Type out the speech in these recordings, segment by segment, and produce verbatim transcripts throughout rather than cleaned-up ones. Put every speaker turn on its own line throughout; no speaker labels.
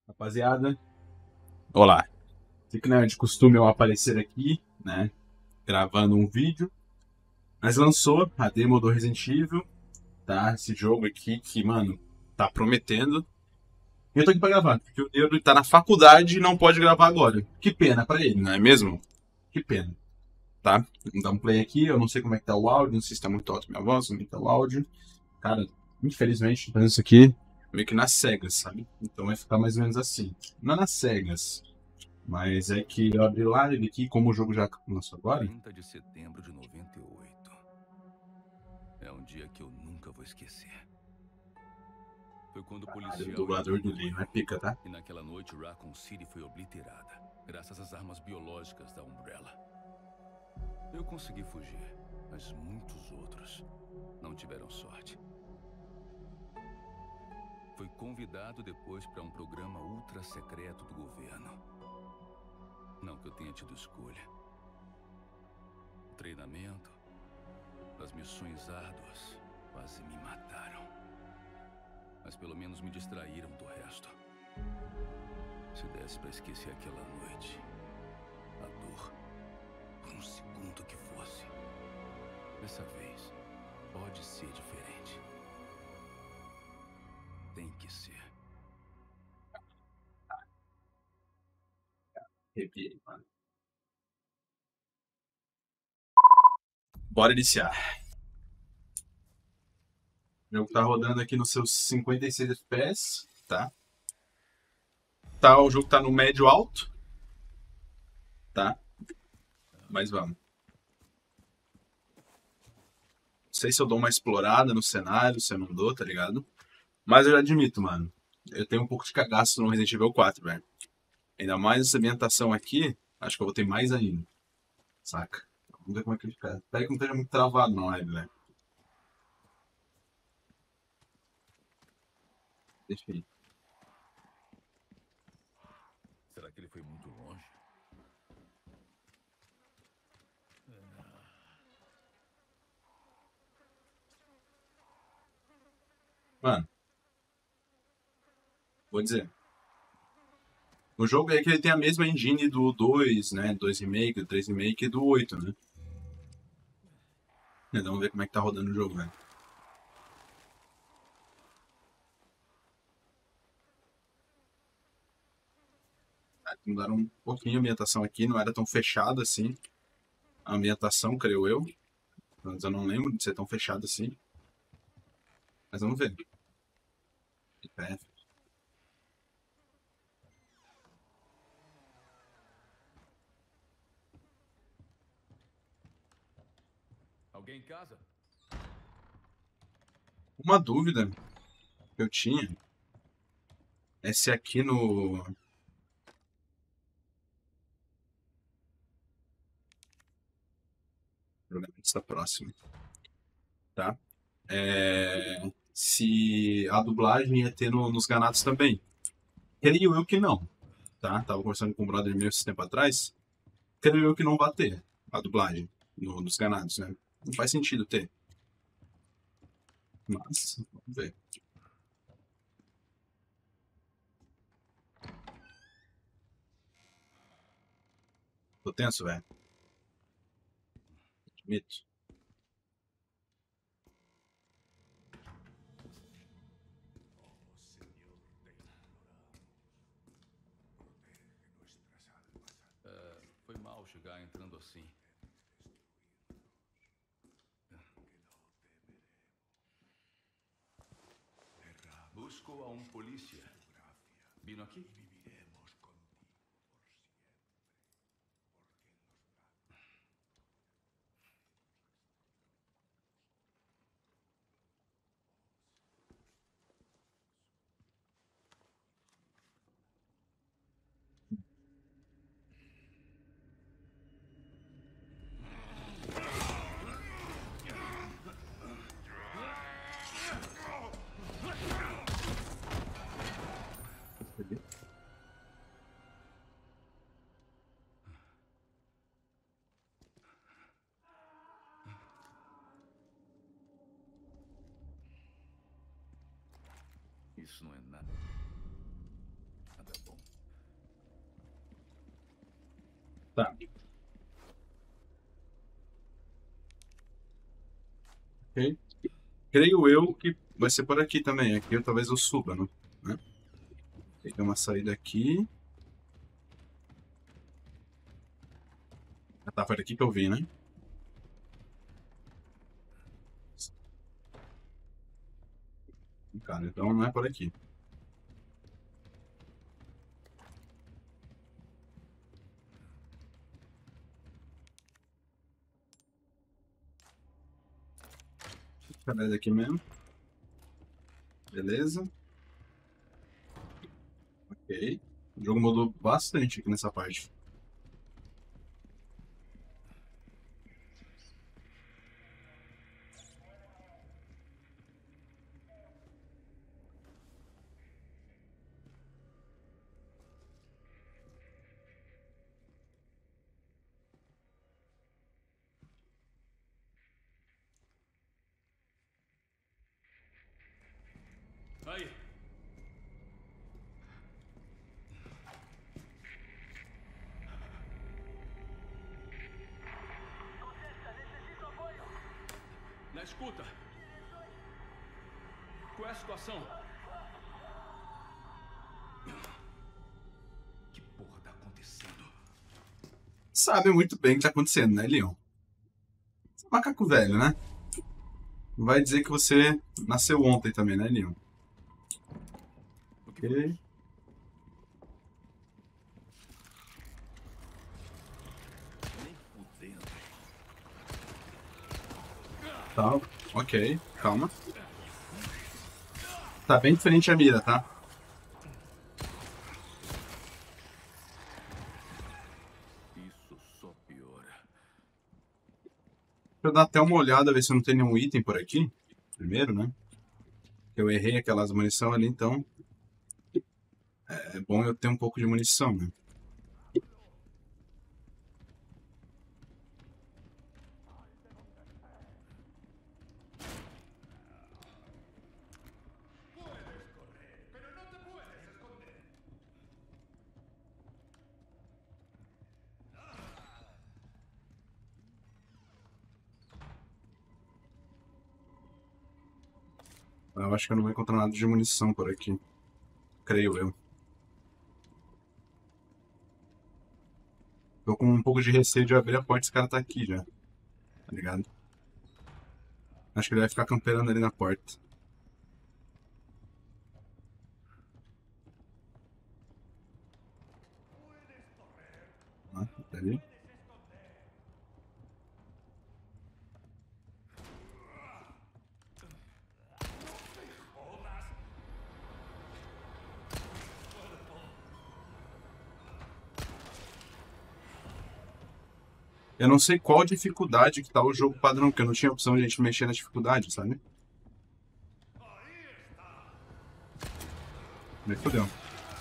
Rapaziada, olá. Sei que não é de costume eu aparecer aqui, né, gravando um vídeo, mas lançou a demo do Resident Evil, tá? Esse jogo aqui que, mano, tá prometendo. E eu tô aqui pra gravar, porque o Neuro tá na faculdade e não pode gravar agora. Que pena pra ele, não é mesmo? Que pena, tá? Vamos dar um play aqui, eu não sei como é que tá o áudio, não sei se tá muito alto minha voz, como é que tá o áudio. Cara, infelizmente, tô fazendo isso aqui meio que nas cegas, sabe? Então vai ficar mais ou menos assim. Não nas cegas. Mas é que eu abri live aqui, como o jogo já lançou agora.
trinta de setembro de noventa e oito. É um dia que eu nunca vou esquecer. Foi quando o policial
O dublador do Leon é pica, tá?
e naquela noite Raccoon City foi obliterada, graças às armas biológicas da Umbrella. Eu consegui fugir, mas muitos outros não tiveram sorte. Fui convidado depois para um programa ultra secreto do governo. Não que eu tenha tido escolha. O treinamento, as missões árduas quase me mataram. Mas pelo menos me distraíram do resto. Se desse pra esquecer aquela noite, a dor, por um segundo que fosse, dessa vez pode ser diferente. Tem que ser.
Arrepiei, mano. Bora iniciar. O jogo tá rodando aqui nos seus cinquenta e seis F P S, tá? Tá, o jogo tá no médio alto, tá? Mas vamos. Não sei se eu dou uma explorada no cenário, se eu não dou, tá ligado? Mas eu já admito, mano. Eu tenho um pouco de cagaço no Resident Evil quatro, velho. Ainda mais essa ambientação aqui, acho que eu vou ter mais ainda. Saca? Vamos ver como é que ele fica. Espero que não esteja muito travado na live, velho. Deixa aí.
Será que ele foi muito longe?
Mano, vou dizer. O jogo é que ele tem a mesma engine do dois, né? dois Remake, do três Remake e do oito, né? Então, vamos ver como é que tá rodando o jogo, velho. Mudaram um pouquinho a ambientação aqui, não era tão fechada assim. A ambientação, creio eu. Mas eu não lembro de ser tão fechada assim. Mas vamos ver. É,
Alguém em casa?
uma dúvida que eu tinha é se aqui no. O programa está próximo, tá? É... Se a dublagem ia ter no, nos Ganados também. Creio eu que não, tá? Tava conversando com um brother meu esse tempo atrás. Creio eu que não vai ter a dublagem no, nos Ganados, né? Não faz sentido ter. Mas, vamos ver. Tô tenso, velho. Admito.
Foi mal chegar entrando assim. Busco a um polícia. Vino aqui? Isso não é nada. Nada
Tá. Ok. Creio eu que vai ser por aqui também. Aqui eu, talvez eu suba, né? né? Tem uma saída aqui. Ah, tá, foi daqui que eu vi, né? Cara, então não é por aqui. Cadê daqui mesmo? Beleza. Ok. O jogo mudou bastante aqui nessa parte.
Aí. Na escuta. Qual é a situação? Que porra tá acontecendo?
Sabe muito bem o que tá acontecendo, né, Leon? Você é um macaco velho, né? Vai dizer que você nasceu ontem também, né, Leon? Ok. Tá, ok, calma. Tá bem diferente a mira, tá?
Isso só piora.
Deixa eu dar até uma olhada, ver se não tem nenhum item por aqui. Primeiro, né? Eu errei aquelas munição ali, então é bom eu ter um pouco de munição, né? Eu acho que eu não vou encontrar nada de munição por aqui. Creio eu. Tô com um pouco de receio de abrir a porta e esse cara tá aqui já. Tá ligado? Acho que ele vai ficar camperando ali na porta. Ah, tá ali. Eu não sei qual dificuldade que tá o jogo padrão, porque eu não tinha opção de a gente mexer na dificuldade, sabe? Me fodeu.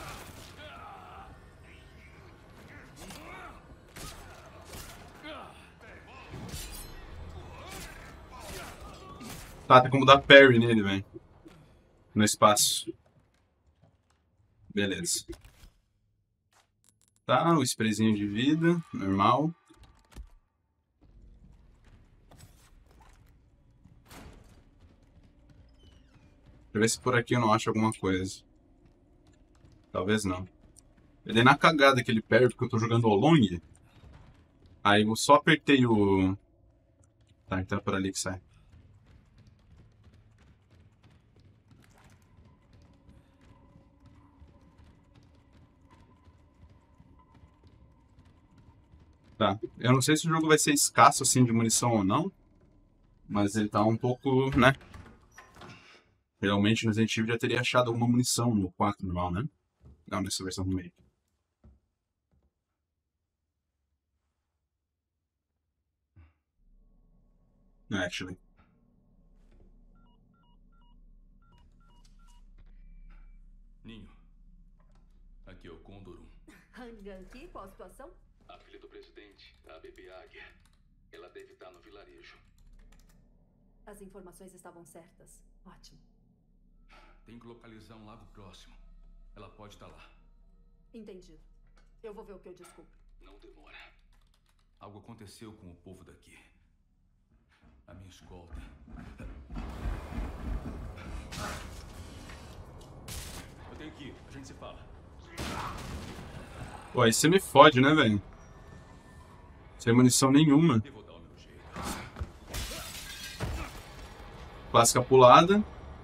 Tá, tem como dar parry nele, velho. No espaço. Beleza. Tá, o sprayzinho de vida, normal. Deixa eu ver se por aqui eu não acho alguma coisa. Talvez não. Eu dei na cagada aquele parry porque eu tô jogando o long. Aí eu só apertei o... Tá, então é por ali que sai. Tá. Eu não sei se o jogo vai ser escasso assim de munição ou não. Mas ele tá um pouco, né? Realmente no Resident Evil já teria achado alguma munição no quatro normal, né? Não, nessa versão remake. Actually.
Ninho. Aqui é o Condor um.
Hanganki, qual a situação?
A filha do presidente, a bebê Águia. Ela deve estar no vilarejo.
As informações estavam certas. Ótimo.
Tem que localizar um lago próximo. Ela pode estar lá.
Entendido. Eu vou ver o que eu descubro.
Não demora. Algo aconteceu com o povo daqui. A minha escolta. Eu tenho que ir, a gente se fala.
Pô, aí você me fode, né, velho? Sem munição nenhuma.
Eu vou dar o meu jeito.
Clássica pulada.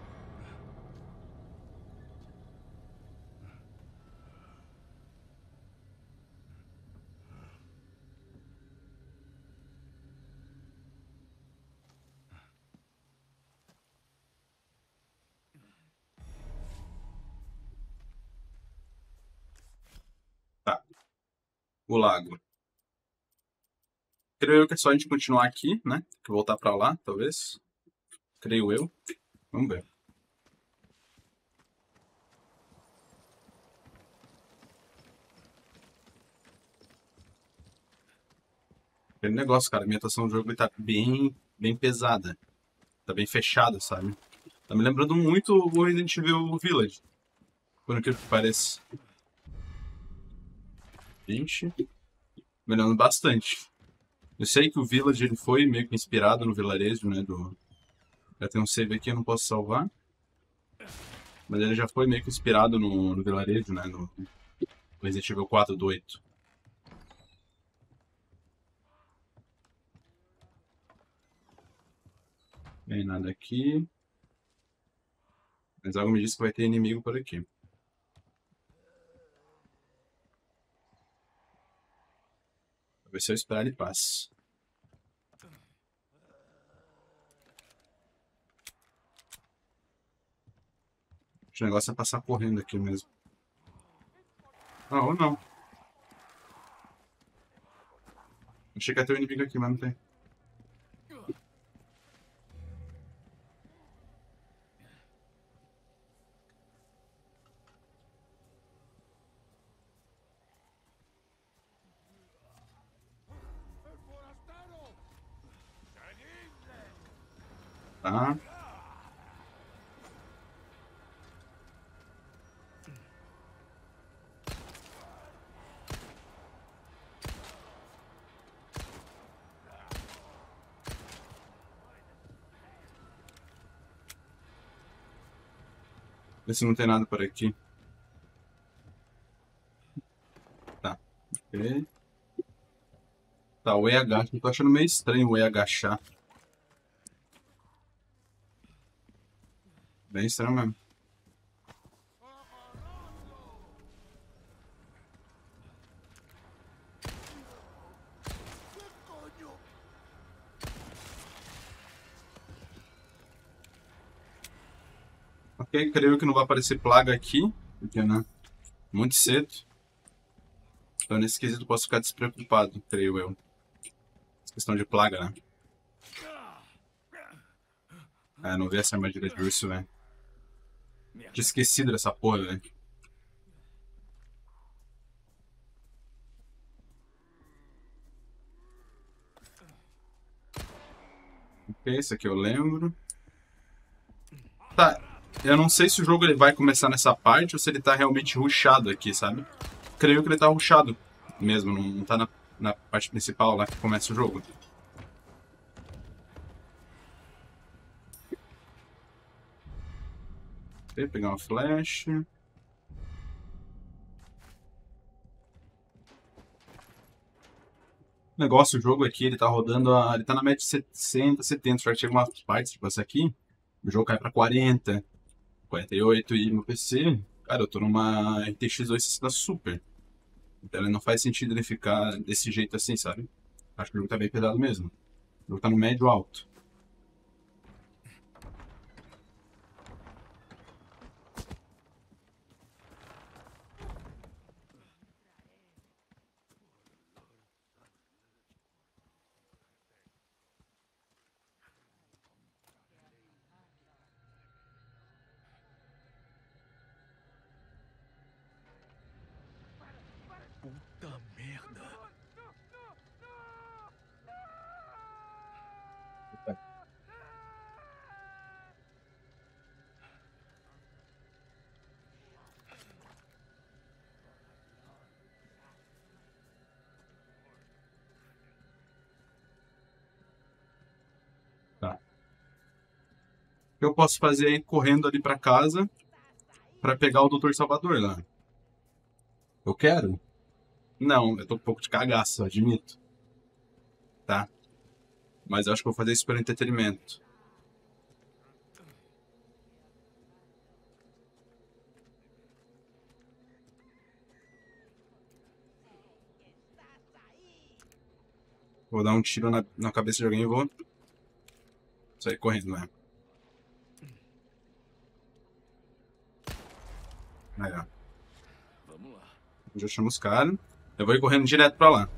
Tá. O lago. Creio eu que é só a gente continuar aqui, né? Tem que voltar pra lá, talvez. Creio eu. Vamos ver. Aquele negócio, cara. A ambientação do jogo tá bem, bem pesada. Tá bem fechada, sabe? Tá me lembrando muito o Resident Evil Village. Por incrível que pareça. Gente. Melhorando bastante. Eu sei que o Village ele foi meio que inspirado no vilarejo, né? Do... Já tem um save aqui, eu não posso salvar. Mas ele já foi meio que inspirado no, no vilarejo, né? No Resident Evil quatro do oito. Tem nada aqui. Mas algo me disse que vai ter inimigo por aqui. Vou ver se eu esperar ele passe. O negócio é passar correndo aqui mesmo. Ah, ou não. Achei que ia ter um inimigo aqui, mas não tem. Tá. Vê se não tem nada por aqui. Tá. Ok. Tá, o E H. Eu tô achando meio estranho o E agachar. Bem estranho mesmo. Ok, creio que não vai aparecer plaga aqui. Porque, né? Muito cedo. Então nesse quesito eu posso ficar despreocupado, creio eu. Essa questão de plaga, né? Ah, não vi essa armadilha de urso, velho. Tinha esquecido dessa porra, velho. Ok, isso aqui eu lembro. Tá, eu não sei se o jogo ele vai começar nessa parte ou se ele tá realmente rushado aqui, sabe? Creio que ele tá rushado mesmo, não, não tá na, na parte principal lá que começa o jogo. Ok, pegar uma flash. O negócio, o jogo aqui, ele tá rodando, a, ele tá na média de sessenta, setenta, só que chega umas partes, tipo essa aqui, o jogo cai pra quarenta, quarenta e oito e no P C, cara, eu tô numa R T X oitocentos e sessenta Super. Então ele não faz sentido ele ficar desse jeito assim, sabe? Acho que o jogo tá bem pesado mesmo. O jogo tá no médio alto.
Puta merda.
que eu posso fazer é ir correndo ali pra casa pra pegar o doutor Salvador lá. Eu quero? Não, eu tô um pouco de cagaço, admito. Tá? Mas eu acho que eu vou fazer isso pelo entretenimento. Vou dar um tiro na, na cabeça de alguém e vou sair correndo, né? Aí, ó.
Vamos lá.
Já chamo os caras. Eu vou ir correndo direto pra lá.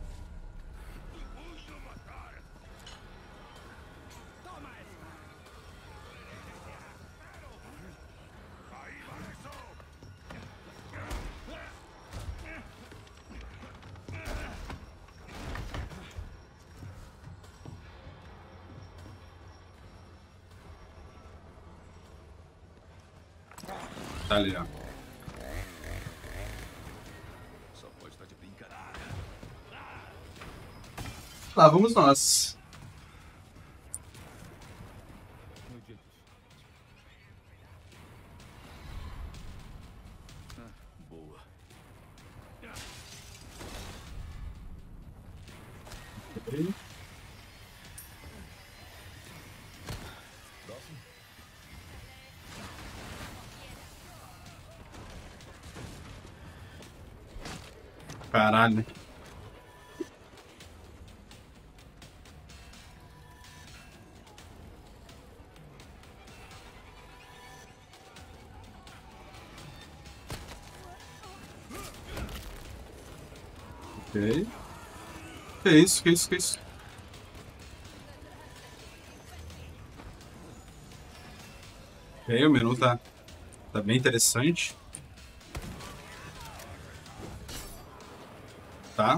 Tá ali, ó.
Só pode estar de brincadeira.
Lá vamos nós.
Ah, boa.
Ok.
Próximo.
Caralho. Ok. Que isso, que isso, que isso? Ok, o menu tá, tá bem interessante. Tá?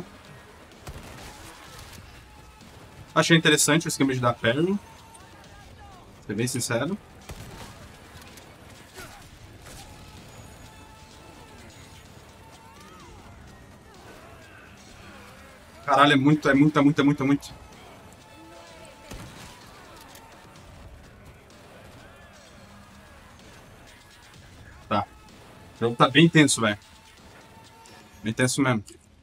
Achei interessante o esquema de dar parry. Ser bem sincero. Caralho, é muito, é muito, é muito, é muito, é muito. Tá. O jogo tá bem tenso, velho. Bem tenso mesmo.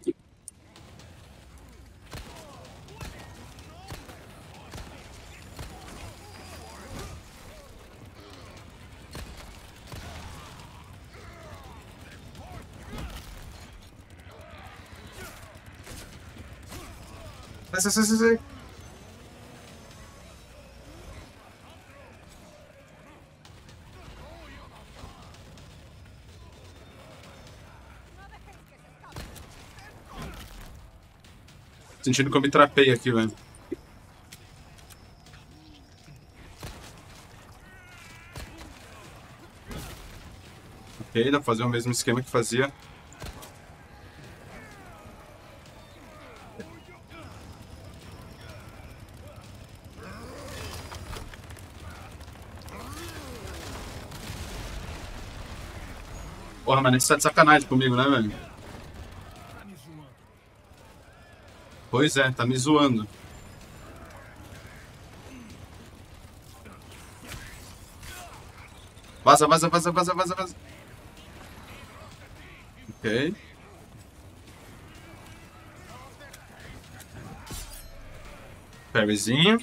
Sai, sai, sai, sai, sai. Sentindo que eu me trapei aqui, velho. Ok, dá pra fazer o mesmo esquema que fazia. Porra, mas você tá de sacanagem comigo, né, velho? Pois é, tá me zoando. Vaza, vaza, vaza, vaza, vaza, vaza. Ok. Parryzinho.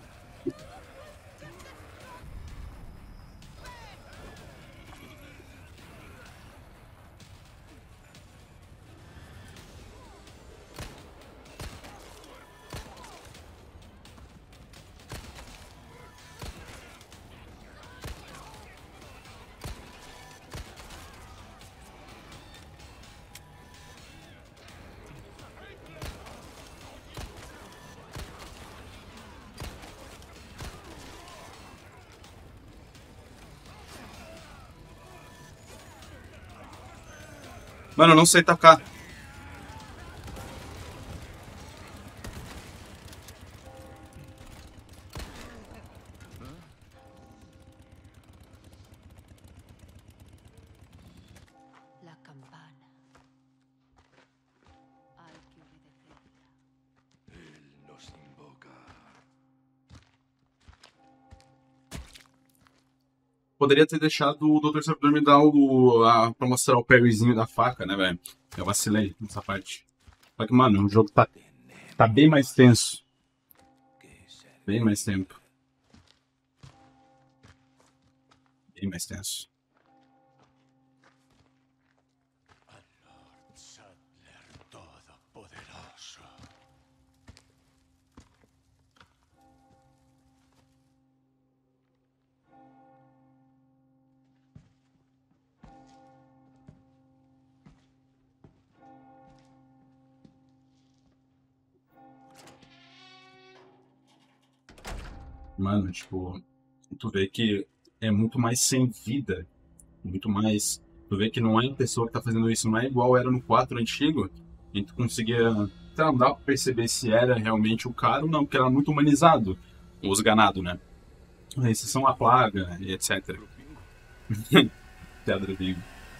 Mano, eu não sei tacar.
La campana. Hay que obedecerla.
Él nos invoca.
Poderia ter deixado o doutor Servidor me dar o... A, pra mostrar o parryzinho da faca, né, velho? Eu vacilei nessa parte. Só que, mano, o jogo tá, tá bem mais tenso. Bem mais tempo. Bem mais tenso. Mano, tipo, tu vê que é muito mais sem vida. Muito mais. Tu vê que não é a pessoa que tá fazendo isso, não é igual era no quatro antigo. E tu conseguia. Tá, não dá pra perceber se era realmente o cara ou não, porque era muito humanizado. Os ganados, né? Esses são a plaga e etcétera. Pedra bingo.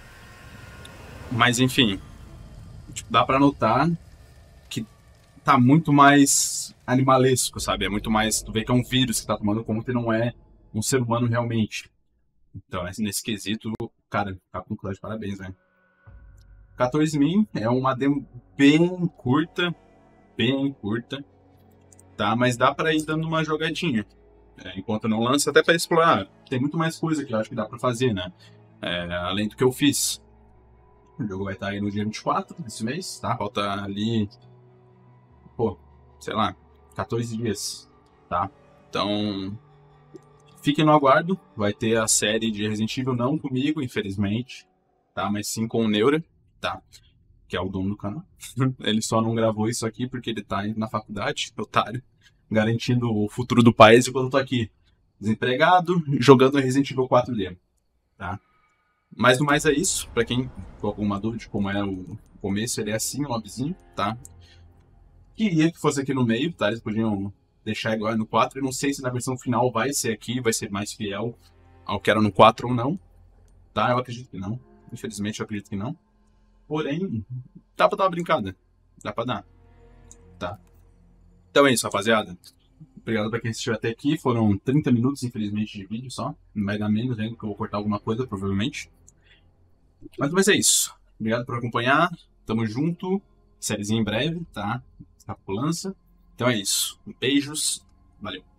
Mas enfim. Tipo, dá pra notar que tá muito mais animalesco, sabe? É muito mais. Tu vê que é um vírus que tá tomando conta e não é um ser humano realmente. Então, nesse quesito, cara, Capcom tá de parabéns, né? quatorze mil é uma demo bem curta, bem curta, tá? Mas dá pra ir dando uma jogadinha. É, enquanto não lança, até pra explorar. Tem muito mais coisa que eu acho que dá pra fazer, né? É, além do que eu fiz. O jogo vai estar aí no dia vinte e quatro desse mês, tá? Falta ali, pô, sei lá, quatorze dias, tá? Então, fiquem no aguardo. Vai ter a série de Resident Evil, não comigo, infelizmente, tá? Mas sim com o Neura, tá? Que é o dono do canal. Ele só não gravou isso aqui porque ele tá indo na faculdade, otário, garantindo o futuro do país enquanto eu tô aqui desempregado, jogando Resident Evil quatro D, tá? Mas no mais é isso. Pra quem ficou com alguma dúvida de como é o começo, ele é assim, um lobzinho, tá? Queria que fosse aqui no meio, tá? Eles podiam deixar igual no quatro. Eu não sei se na versão final vai ser aqui, vai ser mais fiel ao que era no quatro ou não, tá? Eu acredito que não. Infelizmente eu acredito que não. Porém, dá pra dar uma brincada. Dá pra dar. Tá? Então é isso, rapaziada. Obrigado pra quem assistiu até aqui. Foram trinta minutos, infelizmente, de vídeo só. Não vai dar menos ainda, porque eu vou cortar alguma coisa, provavelmente. Mas, mas é isso. Obrigado por acompanhar. Tamo junto. Sériezinha em breve, tá? Tá com lança. Então é isso. Beijos. Valeu.